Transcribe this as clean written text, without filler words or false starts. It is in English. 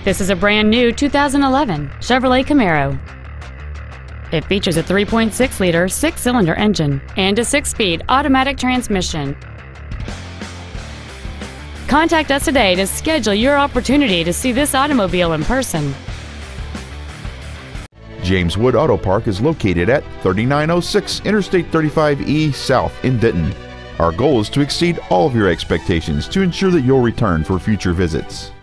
This is a brand new 2011 Chevrolet Camaro. It features a 3.6-liter 6-cylinder engine and a 6-speed automatic transmission. Contact us today to schedule your opportunity to see this automobile in person. James Wood Auto Park is located at 3906 Interstate 35E South in Denton. Our goal is to exceed all of your expectations to ensure that you'll return for future visits.